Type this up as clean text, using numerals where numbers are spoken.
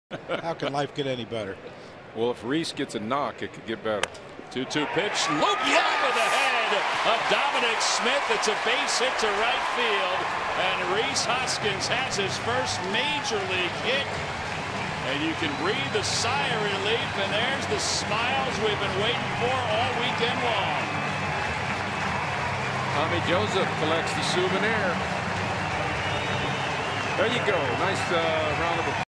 How can life get any better? Well, if Rhys gets a knock, it could get better. 2-2 pitch, looped over the head of Dominic Smith. It's a base hit to right field, and Rhys Hoskins has his first major league hit. And you can breathe a sigh of relief, and there's the smiles we've been waiting for all weekend long. Tommy Joseph collects the souvenir. There you go. Nice round of applause.